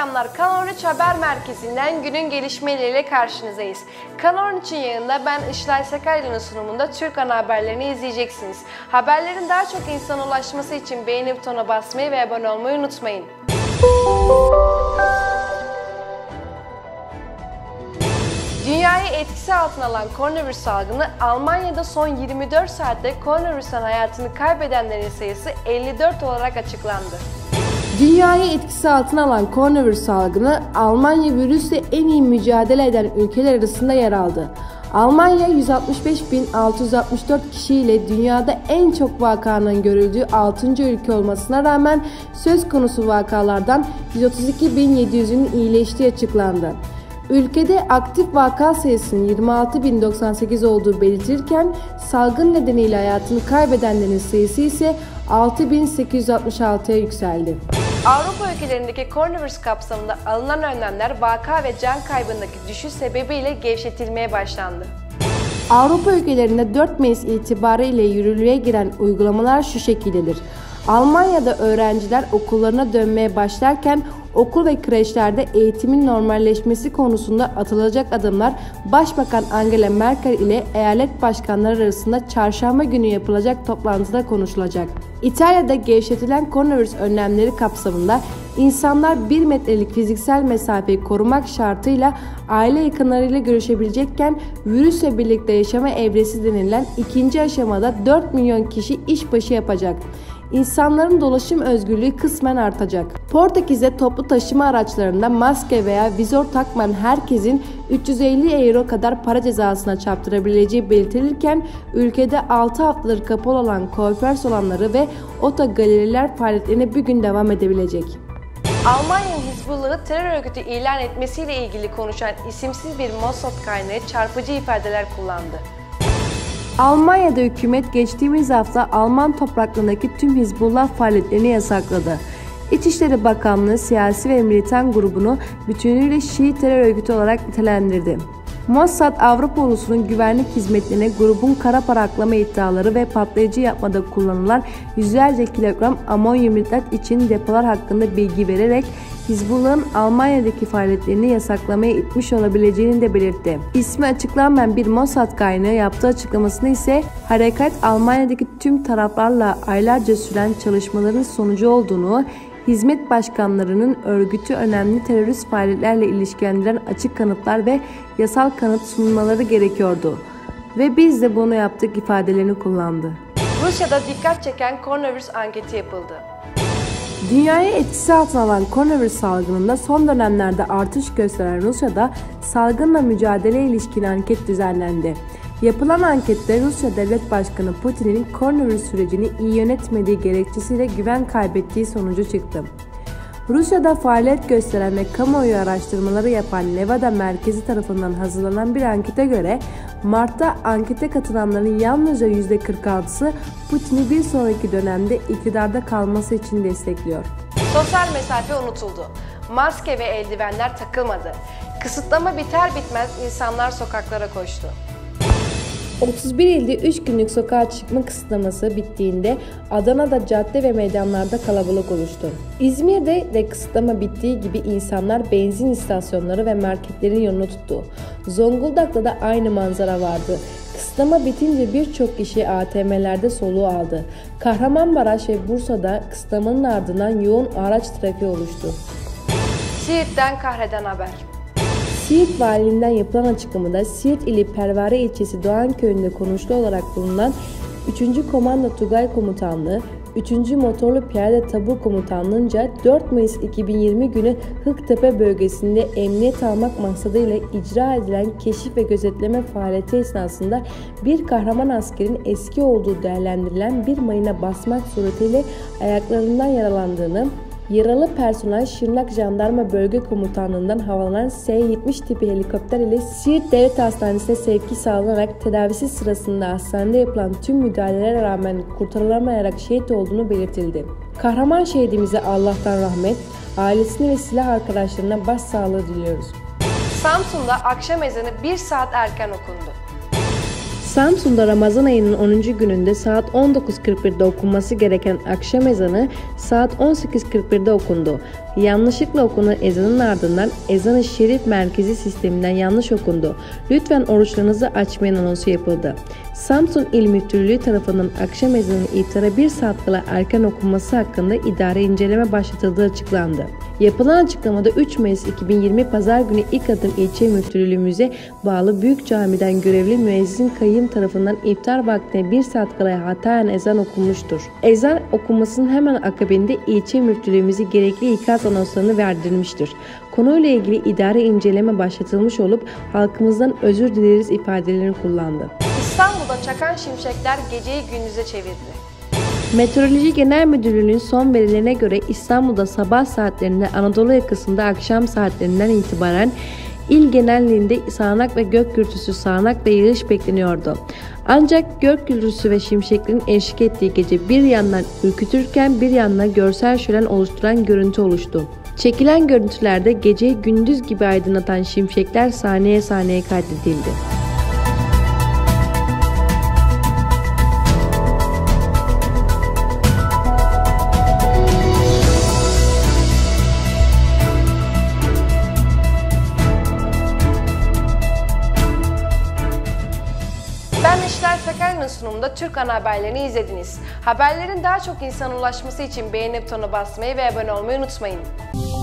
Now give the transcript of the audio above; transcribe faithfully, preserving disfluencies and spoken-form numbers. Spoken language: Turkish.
akşamlar. Kanal on üç Haber Merkezi'nden günün gelişmeleriyle karşınızdayız. Kanal on üçün yayında ben Işılay Sakarya'nın sunumunda Türk ana haberlerini izleyeceksiniz. Haberlerin daha çok insana ulaşması için beğeni butonuna basmayı ve abone olmayı unutmayın. Dünyayı etkisi altına alan koronavirüs salgını, Almanya'da son yirmi dört saatte koronavirüsten hayatını kaybedenlerin sayısı elli dört olarak açıklandı. Dünyayı etkisi altına alan koronavirüs salgını, Almanya virüsle en iyi mücadele eden ülkeler arasında yer aldı. Almanya yüz altmış beş bin altı yüz altmış dört kişiyle dünyada en çok vakanın görüldüğü altıncı ülke olmasına rağmen söz konusu vakalardan yüz otuz iki bin yedi yüz'ün iyileştiği açıklandı. Ülkede aktif vaka sayısının yirmi altı bin doksan sekiz olduğu belirtilirken salgın nedeniyle hayatını kaybedenlerin sayısı ise altı bin sekiz yüz altmış altı'ya yükseldi. Avrupa ülkelerindeki koronavirüs kapsamında alınan önlemler vaka ve can kaybındaki düşüş sebebiyle gevşetilmeye başlandı. Avrupa ülkelerinde dört Mayıs itibariyle yürürlüğe giren uygulamalar şu şekildedir. Almanya'da öğrenciler okullarına dönmeye başlarken okul ve kreşlerde eğitimin normalleşmesi konusunda atılacak adımlar Başbakan Angela Merkel ile eyalet başkanları arasında çarşamba günü yapılacak toplantıda konuşulacak. İtalya'da gevşetilen koronavirüs önlemleri kapsamında insanlar bir metrelik fiziksel mesafeyi korumak şartıyla aile yakınlarıyla görüşebilecekken virüsle birlikte yaşama evresi denilen ikinci aşamada dört milyon kişi işbaşı yapacak. İnsanların dolaşım özgürlüğü kısmen artacak. Portekiz'de toplu taşıma araçlarında maske veya vizör takmayan herkesin üç yüz elli euro kadar para cezasına çarptırabileceği belirtilirken ülkede altı haftadır kapalı olan kuaför salonları ve otogaleriler faaliyetlerine bir gün devam edebilecek. Almanya'nın Hizbullah'ı terör örgütü ilan etmesiyle ilgili konuşan isimsiz bir Mossad kaynağı çarpıcı ifadeler kullandı. Almanya'da hükümet geçtiğimiz hafta Alman topraklarındaki tüm Hizbullah faaliyetlerini yasakladı. İçişleri Bakanlığı siyasi ve militan grubunu bütünüyle Şii terör örgütü olarak nitelendirdi. Mossad, Avrupa ulusunun güvenlik hizmetlerine grubun kara para aklama iddiaları ve patlayıcı yapmada kullanılan yüzlerce kilogram amonyum nitrat için depolar hakkında bilgi vererek Hizbullah'ın Almanya'daki faaliyetlerini yasaklamaya itmiş olabileceğini de belirtti. İsmi açıklanmayan bir Mossad kaynağı yaptığı açıklamasını ise harekat Almanya'daki tüm taraflarla aylarca süren çalışmaların sonucu olduğunu, hizmet başkanlarının örgütü önemli terörist faaliyetlerle ilişkilendiren açık kanıtlar ve yasal kanıt sunmaları gerekiyordu ve biz de bunu yaptık ifadelerini kullandı. Rusya'da dikkat çeken koronavirüs anketi yapıldı. Dünyayı etkisi altına alan koronavirüs salgınında son dönemlerde artış gösteren Rusya'da salgınla mücadeleye ilişkin anket düzenlendi. Yapılan ankette Rusya Devlet Başkanı Putin'in koronavirüs sürecini iyi yönetmediği gerekçesiyle güven kaybettiği sonucu çıktı. Rusya'da faaliyet gösteren ve kamuoyu araştırmaları yapan Nevada merkezi tarafından hazırlanan bir ankete göre Mart'ta ankete katılanların yalnızca yüzde kırk altı'sı Putin'i bir sonraki dönemde iktidarda kalması için destekliyor. Sosyal mesafe unutuldu. Maske ve eldivenler takılmadı. Kısıtlama biter bitmez insanlar sokaklara koştu. otuz bir ilde üç günlük sokağa çıkma kısıtlaması bittiğinde Adana'da cadde ve meydanlarda kalabalık oluştu. İzmir'de de kısıtlama bittiği gibi insanlar benzin istasyonları ve marketlerin yolunu tuttu. Zonguldak'ta da aynı manzara vardı. Kısıtlama bitince birçok kişi A T M'lerde soluğu aldı. Kahramanmaraş ve Bursa'da kısıtlamanın ardından yoğun araç trafiği oluştu. Siirt'ten kahreden haber. Siirt Valiliğinden yapılan açıklamada Siirt ili Pervare ilçesi Doğanköy'ünde konuşlu olarak bulunan üçüncü Komando Tugay Komutanlığı, üçüncü Motorlu Piyade Tabur Komutanlığı'nca dört Mayıs iki bin yirmi günü Hıktepe bölgesinde emniyet almak maksadıyla icra edilen keşif ve gözetleme faaliyeti esnasında bir kahraman askerin eski olduğu değerlendirilen bir mayına basmak suretiyle ayaklarından yaralandığını, yaralı personel Şırnak Jandarma Bölge Komutanlığı'ndan havalanan S yetmiş tipi helikopter ile Siirt Devlet Hastanesi'ne sevki sağlanarak tedavisi sırasında hastanede yapılan tüm müdahalelere rağmen kurtarılamayarak şehit olduğunu belirtildi. Kahraman şehidimize Allah'tan rahmet, ailesine ve silah arkadaşlarına başsağlığı diliyoruz. Samsun'da akşam ezanı bir saat erken okundu. Samsun'da Ramazan ayının onuncu gününde saat on dokuz kırk bir'de okunması gereken akşam ezanı saat on sekiz kırk bir'de okundu. Yanlışlıkla okunan ezanın ardından ezan-ı şerif merkezi sisteminden yanlış okundu. Lütfen oruçlarınızı açmayın anonsu yapıldı. Samsun İl Müftülüğü tarafından akşam ezanının iftara bir saat kala erken okunması hakkında idari inceleme başlatıldığı açıklandı. Yapılan açıklamada üç Mayıs iki bin yirmi Pazar günü İlk Adım İlçe Müftülüğümüze bağlı Büyük Cami'den görevli müezzin kayyım tarafından iftar vaktine bir saat kala hataen ezan okunmuştur. Ezan okunmasının hemen akabinde ilçe müftülüğümüze gerekli ikaz anonslarını verdirmiştir. Konuyla ilgili idari inceleme başlatılmış olup halkımızdan özür dileriz ifadelerini kullandı. İstanbul'da çakan şimşekler geceyi gündüze çevirdi. Meteoroloji Genel Müdürlüğü'nün son verilerine göre İstanbul'da sabah saatlerinde Anadolu yakasında akşam saatlerinden itibaren il genelliğinde sağanak ve gök gürültüsü sağanak ve yağış bekleniyordu. Ancak gök gürültüsü ve şimşeklerin eşlik ettiği gece bir yandan ürkütürken bir yandan görsel şölen oluşturan görüntü oluştu. Çekilen görüntülerde geceyi gündüz gibi aydınlatan şimşekler saniye saniye kaydedildi. Ben İşler Sakarya'nın sunumunda Türk Ana Haberlerini izlediniz. Haberlerin daha çok insana ulaşması için beğeni butonuna basmayı ve abone olmayı unutmayın.